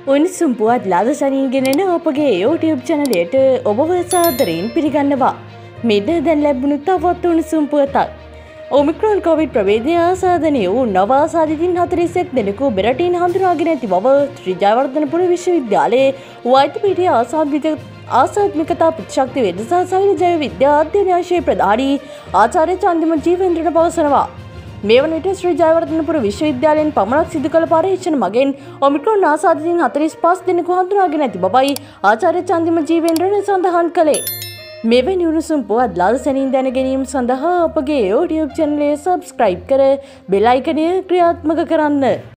උණුසුම් පුවත් ලාද සැනින්ගෙනෙන අපගේ YouTube චැනලයට ඔබව සාදරයෙන් පිළිගන්නවා. මෙන්න දැන් ලැබුණු තවත් උණුසුම් පුවතක්. ඔමික්‍රෝන් කොවිඩ් ප්‍රභේදය ආසාදනය වූ නව ආසාදිතින් 41 දෙනෙකු මෙරටින් හඳුනාගෙන ඇති බව ශ්‍රී ජයවර්ධනපුර විශ්වවිද්‍යාලයේ වෛද්‍ය පීඨයේ ආසාත්මිකතා ප්‍රතිශක්ති වේද සහ සෛල ජෛව විද්‍යා අධ්‍යයන අංශයේ ප්‍රධානී ආචාර්ය චන්දිම ජීවේන්ද්‍රන පවසනවා. මේ වන විට ශ්‍රී ජයවර්ධනපුර විශ්වවිද්‍යාලයෙන් පමණක් සිදු කළ පරීක්ෂණ මගින් ඔමික්‍රෝන් ආසාදිතින් 45 දෙනෙකු හඳුනාගෙන ඇති බවයි ආචාර්ය චන්දිම ජීවේන්ද්‍රන සඳහන් කළේ. මෙවැනි උණුසුම් පුවත් ලාද සැනින් දැන ගැනීම සඳහා අපගේ YouTube චැනලය සබ්ස්ක්‍රයිබ් කර බෙල් අයිකනය ක්‍රියාත්මක කරන්න.